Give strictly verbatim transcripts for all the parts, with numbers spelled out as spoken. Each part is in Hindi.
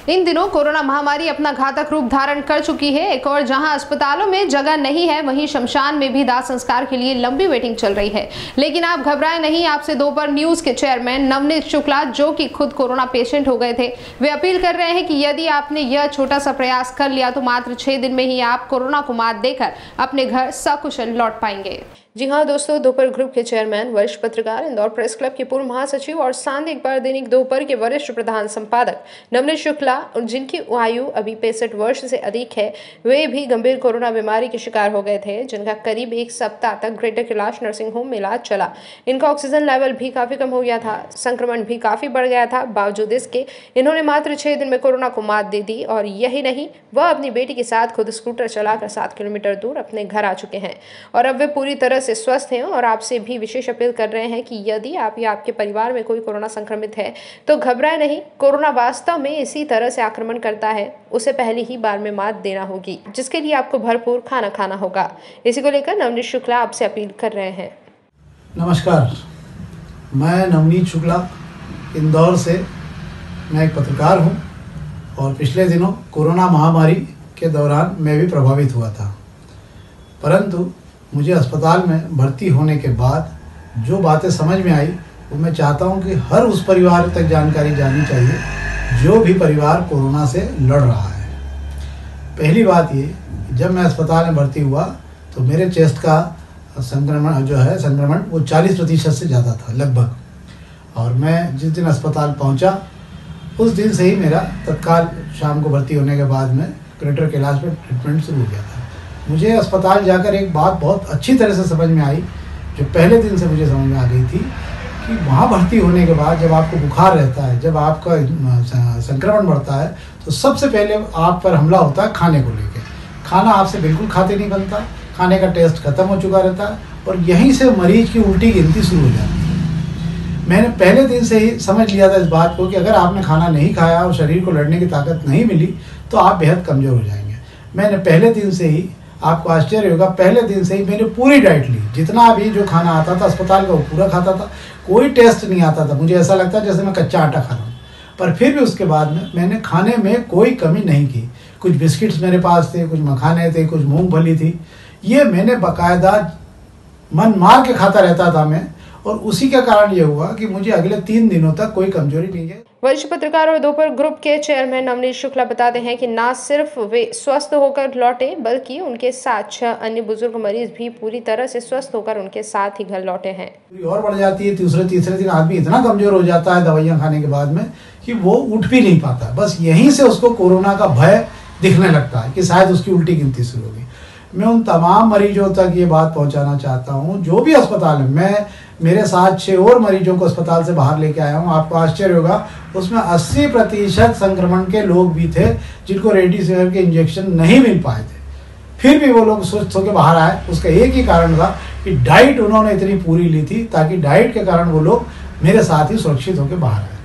इन दिनों कोरोना महामारी अपना घातक रूप धारण कर चुकी है। एक और जहां अस्पतालों में जगह नहीं है, वहीं शमशान में भी दाह संस्कार के लिए लंबी वेटिंग चल रही है। लेकिन आप घबराएं नहीं। आपसे दोपहर न्यूज के चेयरमैन नवनीत शुक्ला, जो कि खुद कोरोना पेशेंट हो गए थे, वे अपील कर रहे हैं कि यदि आपने यह छोटा सा प्रयास कर लिया तो मात्र छह दिन में ही आप कोरोना को मात देकर अपने घर सकुशल लौट पाएंगे। जी हाँ दोस्तों, दोपहर ग्रुप के चेयरमैन, वरिष्ठ पत्रकार, इंदौर प्रेस क्लब के पूर्व महासचिव और सांदिक बार दैनिक दोपहर के वरिष्ठ प्रधान संपादक नवनीत शुक्ला, जिनकी आयु अभी पैंसठ वर्ष से अधिक है, वे भी गंभीर कोरोना बीमारी के शिकार हो गए थे, जिनका करीब एक सप्ताह तक ग्रेटर कैलाश नर्सिंग होम में इलाज चला। इनका ऑक्सीजन लेवल भी काफी कम हो गया था, संक्रमण भी काफी बढ़ गया था। बावजूद इसके इन्होंने मात्र छह दिन में कोरोना को मात दे दी और यही नहीं, वह अपनी बेटी के साथ खुद स्कूटर चलाकर सात किलोमीटर दूर अपने घर आ चुके हैं और अब वे पूरी तरह से स्वस्थ हैं। और आपसे भी विशेष अपील कर रहे हैं कि यदि आप या आपके परिवार में कोई कोरोना संक्रमित है तो घबराएं नहीं। कोरोना वास्तव में इसी तरह से आक्रमण करता है, उसे पहली ही बार में मात देना होगी, जिसके लिए आपको भरपूर खाना खाना होगा। इसी को लेकर नवनीत शुक्ला आपसे अपील कर रहे हैं। नमस्कार, मैं नवनीत शुक्ला, इंदौर से। मैं एक पत्रकार हूं और पिछले दिनों कोरोना महामारी के दौरान मैं भी प्रभावित हुआ था, परंतु मुझे अस्पताल में भर्ती होने के बाद जो बातें समझ में आई वो मैं चाहता हूं कि हर उस परिवार तक जानकारी जानी चाहिए जो भी परिवार कोरोना से लड़ रहा है। पहली बात ये, जब मैं अस्पताल में भर्ती हुआ तो मेरे चेस्ट का संक्रमण जो है संक्रमण वो चालीस प्रतिशत से ज़्यादा था लगभग, और मैं जिस दिन अस्पताल पहुंचा उस दिन से ही मेरा तत्काल शाम को भर्ती होने के बाद में ग्रेटर कैलाश में ट्रीटमेंट शुरू हो गया था। मुझे अस्पताल जाकर एक बात बहुत अच्छी तरह से समझ में आई, जो पहले दिन से मुझे समझ में आ गई थी, कि वहाँ भर्ती होने के बाद जब आपको बुखार रहता है, जब आपका संक्रमण बढ़ता है, तो सबसे पहले आप पर हमला होता है खाने को लेकर। खाना आपसे बिल्कुल खाते नहीं बनता, खाने का टेस्ट खत्म हो चुका रहता है और यहीं से मरीज की उल्टी गिनती शुरू हो जाती है। मैंने पहले दिन से ही समझ लिया था इस बात को कि अगर आपने खाना नहीं खाया और शरीर को लड़ने की ताकत नहीं मिली तो आप बेहद कमज़ोर हो जाएंगे। मैंने पहले दिन से ही, आपको आश्चर्य होगा, पहले दिन से ही मैंने पूरी डाइट ली। जितना भी जो खाना आता था अस्पताल का वो पूरा खाता था, कोई टेस्ट नहीं आता था। मुझे ऐसा लगता जैसे मैं कच्चा आटा खा रहा हूँ, पर फिर भी उसके बाद में मैंने खाने में कोई कमी नहीं की। कुछ बिस्किट्स मेरे पास थे, कुछ मखाने थे, कुछ मूंगफली थी, ये मैंने बाकायदा मन मार के खाता रहता था मैं, और उसी के कारण ये हुआ कि मुझे अगले तीन दिनों तक कोई कमजोरी नहीं है। वरिष्ठ पत्रकार और दोपहर ग्रुप के चेयरमैन नवनीत शुक्ला बताते हैं कि न सिर्फ वे स्वस्थ होकर लौटे, बल्कि उनके साथ छह अन्य बुजुर्ग मरीज भी पूरी तरह से स्वस्थ होकर उनके साथ ही घर लौटे हैं। और बढ़ जाती है, तीसरे तीसरे दिन आदमी इतना कमजोर हो जाता है दवाइयां खाने के बाद में कि वो उठ भी नहीं पाता। बस यहीं से उसको कोरोना का भय दिखने लगता है कि शायद उसकी उल्टी गिनती शुरू होगी। मैं उन तमाम मरीजों तक ये बात पहुंचाना चाहता हूं जो भी अस्पताल में, मैं मेरे साथ छः और मरीजों को अस्पताल से बाहर लेके आया हूं। आपको आश्चर्य होगा, उसमें अस्सी प्रतिशत संक्रमण के लोग भी थे जिनको रेमडेसिविर के इंजेक्शन नहीं मिल पाए थे, फिर भी वो लोग स्वस्थ होकर बाहर आए। उसका एक ही कारण था कि डाइट उन्होंने इतनी पूरी ली थी, ताकि डाइट के कारण वो लोग मेरे साथ ही सुरक्षित होकर बाहर आए।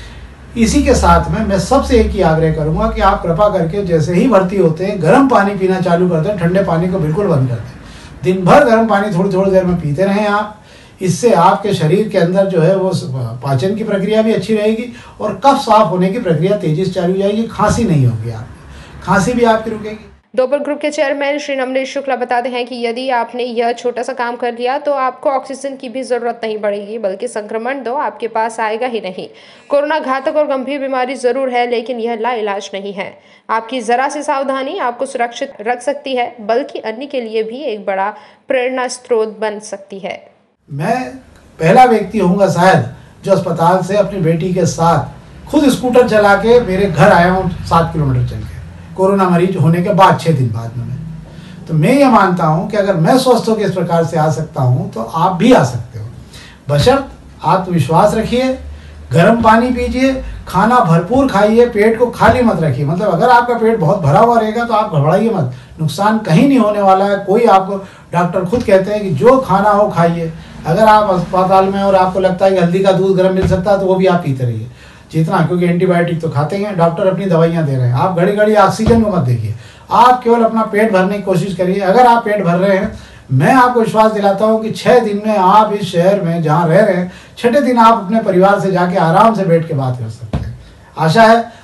इसी के साथ में मैं सबसे एक ही आग्रह करूंगा कि आप कृपा करके जैसे ही भर्ती होते हैं गर्म पानी पीना चालू कर दें, ठंडे पानी को बिल्कुल बंद कर दें। दिन भर गर्म पानी थोड़ी थोड़ी देर में पीते रहें आप। इससे आपके शरीर के अंदर जो है वो पाचन की प्रक्रिया भी अच्छी रहेगी और कफ साफ होने की प्रक्रिया तेजी से चालू हो जाएगी। खांसी नहीं होगी, आपकी खांसी भी आपकी रुकेगी। दोपहर ग्रुप के चेयरमैन श्री नवनीत शुक्ला बताते हैं कि यदि आपने यह छोटा सा काम कर लिया तो आपको ऑक्सीजन की भी जरूरत नहीं पड़ेगी, बल्कि संक्रमण तो आपके पास आएगा ही नहीं। कोरोना घातक और गंभीर बीमारी जरूर है, लेकिन यह लाइलाज नहीं है। आपकी जरा सी सावधानी आपको सुरक्षित रख सकती है, बल्कि अन्य के लिए भी एक बड़ा प्रेरणा स्रोत बन सकती है। मैं पहला व्यक्ति होऊंगा शायद जो अस्पताल से अपनी बेटी के साथ खुद स्कूटर चला के मेरे घर आया हूँ, सात किलोमीटर चल के, कोरोना मरीज होने के बाद छः दिन बाद में। तो मैं ये मानता हूँ कि अगर मैं स्वस्थ होकर इस प्रकार से आ सकता हूँ तो आप भी आ सकते हो, बशर्त आत्मविश्वास रखिए, गर्म पानी पीजिए, खाना भरपूर खाइए, पेट को खाली मत रखिए। मतलब अगर आपका पेट बहुत भरा हुआ रहेगा तो आप घबराइए मत, नुकसान कहीं नहीं होने वाला है। कोई आपको, डॉक्टर खुद कहते हैं कि जो खाना हो खाइए। अगर आप अस्पताल में और आपको लगता है कि हल्दी का दूध गर्म मिल सकता है तो वो भी आप पीते रहिए जितना, क्योंकि एंटीबायोटिक तो खाते हैं, डॉक्टर अपनी दवाइयाँ दे रहे हैं। आप घड़ी घड़ी ऑक्सीजन को मत देखिए, आप केवल अपना पेट भरने की कोशिश करिए। अगर आप पेट भर रहे हैं, मैं आपको विश्वास दिलाता हूँ कि छः दिन में आप इस शहर में जहाँ रह रहे हैं, छठे दिन आप अपने परिवार से जाके आराम से बैठ के बात कर सकते हैं। आशा है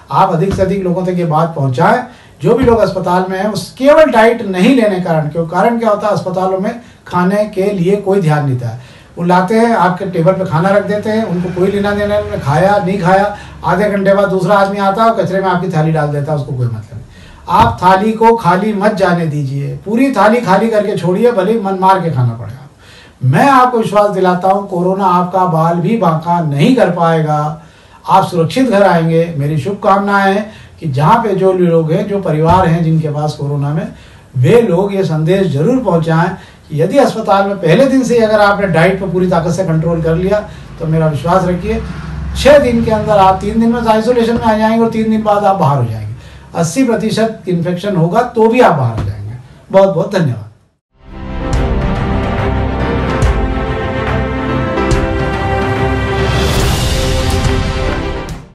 आप अधिक से अधिक लोगों तक ये बात पहुंचाएं। जो भी लोग अस्पताल में हैं उस केवल डाइट नहीं लेने कारण, क्यों कारण क्या होता है, अस्पतालों में खाने के लिए कोई ध्यान नहीं था। वो लाते हैं, आपके टेबल पे खाना रख देते हैं, उनको कोई लेना देना नहीं, खाया नहीं खाया, आधे घंटे बाद दूसरा आदमी आता है और कचरे में आपकी थाली डाल देता है, उसको कोई मतलब नहीं। आप थाली को खाली मत जाने दीजिए, पूरी थाली खाली करके छोड़िए, भले मन मार के खाना पड़ेगा। मैं आपको विश्वास दिलाता हूँ, कोरोना आपका बाल भी बांका नहीं कर पाएगा, आप सुरक्षित घर आएंगे। मेरी शुभकामनाएं हैं कि जहाँ पे जो लोग हैं, जो परिवार हैं जिनके पास कोरोना में, वे लोग ये संदेश जरूर पहुँचाएं कि यदि अस्पताल में पहले दिन से अगर आपने डाइट पर पूरी ताकत से कंट्रोल कर लिया तो मेरा विश्वास रखिए छः दिन के अंदर आप तीन दिन में आइसोलेशन में आ जाएंगे और तीन दिन बाद आप बाहर हो जाएंगे। अस्सी प्रतिशत इन्फेक्शन होगा तो भी आप बाहर हो जाएंगे। बहुत बहुत धन्यवाद।